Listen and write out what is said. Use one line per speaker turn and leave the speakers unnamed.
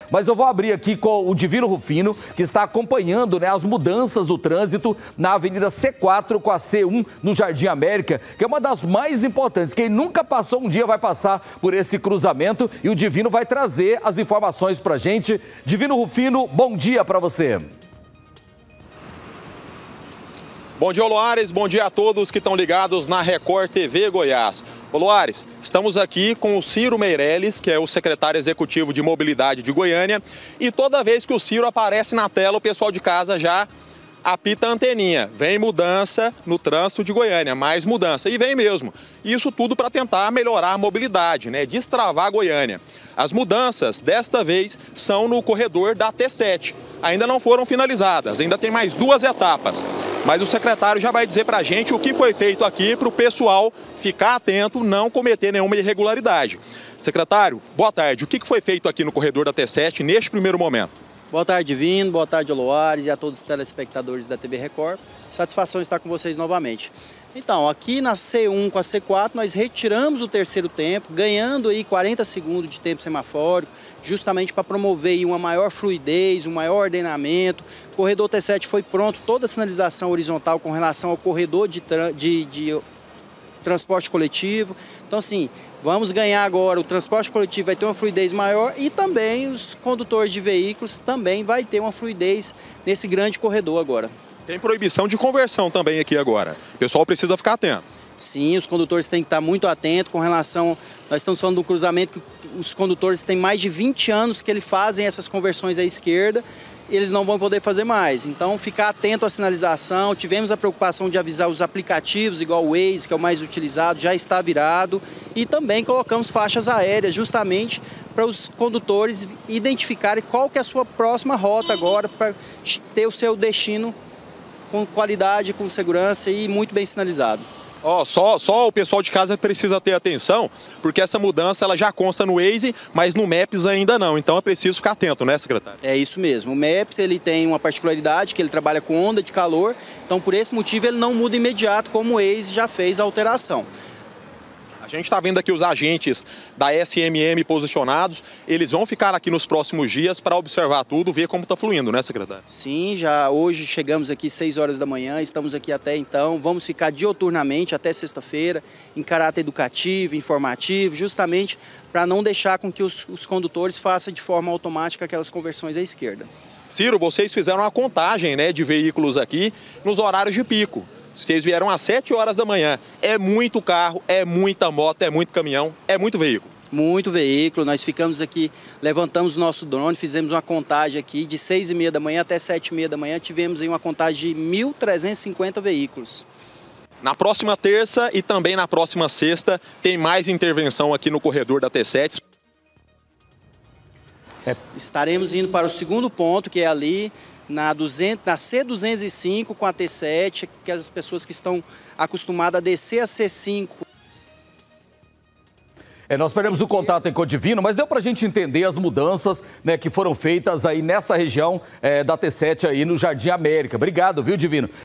Mas eu vou abrir aqui com o Divino Rufino, que está acompanhando, né, as mudanças do trânsito na Avenida C4 com a C1 no Jardim América, que é uma das mais importantes. Quem nunca passou um dia vai passar por esse cruzamento e o Divino vai trazer as informações pra gente. Divino Rufino, bom dia para você.
Bom dia, Loares. Bom dia a todos que estão ligados na Record TV Goiás. Ô, Loares, estamos aqui com o Ciro Meirelles, que é o secretário executivo de Mobilidade de Goiânia. E toda vez que o Ciro aparece na tela, o pessoal de casa já apita a anteninha. Vem mudança no trânsito de Goiânia, mais mudança. E vem mesmo. Isso tudo para tentar melhorar a mobilidade, né? Destravar Goiânia. As mudanças, desta vez, são no corredor da T7. Ainda não foram finalizadas, ainda tem mais 2 etapas. Mas o secretário já vai dizer para a gente o que foi feito aqui para o pessoal ficar atento, não cometer nenhuma irregularidade. Secretário, boa tarde. O que foi feito aqui no corredor da T7 neste primeiro momento?
Boa tarde, Divino. Boa tarde, Loares, e a todos os telespectadores da TV Record. Satisfação estar com vocês novamente. Então, aqui na C1 com a C4, nós retiramos o terceiro tempo, ganhando aí 40 segundos de tempo semafórico, justamente para promover aí uma maior fluidez, um maior ordenamento. O corredor T7 foi pronto, toda a sinalização horizontal com relação ao corredor de transporte coletivo. Então, assim, vamos ganhar agora, o transporte coletivo vai ter uma fluidez maior e também os condutores de veículos também vai ter uma fluidez nesse grande corredor agora.
Tem proibição de conversão também aqui agora. O pessoal precisa ficar atento.
Sim, os condutores têm que estar muito atentos com relação... Nós estamos falando de um cruzamento que os condutores têm mais de 20 anos que eles fazem essas conversões à esquerda. Eles não vão poder fazer mais. Então, ficar atento à sinalização. Tivemos a preocupação de avisar os aplicativos, igual o Waze, que é o mais utilizado, já está virado. E também colocamos faixas aéreas, justamente para os condutores identificarem qual que é a sua próxima rota agora, para ter o seu destino com qualidade, com segurança e muito bem sinalizado.
Só o pessoal de casa precisa ter atenção, porque essa mudança ela já consta no Waze, mas no Maps ainda não. Então é preciso ficar atento, né, secretário?
É isso mesmo. O Maps ele tem uma particularidade que ele trabalha com onda de calor, então por esse motivo ele não muda imediato como o Waze já fez a alteração.
A gente está vendo aqui os agentes da SMM posicionados, eles vão ficar aqui nos próximos dias para observar tudo, ver como está fluindo, né, secretário?
Sim, já hoje chegamos aqui 6 horas da manhã, estamos aqui até então, vamos ficar dioturnamente até sexta-feira, em caráter educativo, informativo, justamente para não deixar com que os condutores façam de forma automática aquelas conversões à esquerda.
Ciro, vocês fizeram uma contagem, né, de veículos aqui nos horários de pico. Vocês vieram às 7 horas da manhã. É muito carro, é muita moto, é muito caminhão, é muito veículo.
Muito veículo. Nós ficamos aqui, levantamos o nosso drone, fizemos uma contagem aqui de 6h30 da manhã até 7h30 da manhã. Tivemos aí uma contagem de 1.350 veículos.
Na próxima terça e também na próxima sexta tem mais intervenção aqui no corredor da T7.
Estaremos indo para o segundo ponto, que é ali na C205 com a T7, aquelas pessoas que estão acostumadas a descer a C5.
Nós perdemos o contato com o Divino, mas deu para a gente entender as mudanças, né, que foram feitas aí nessa região da T7 aí no Jardim América. Obrigado, viu, Divino?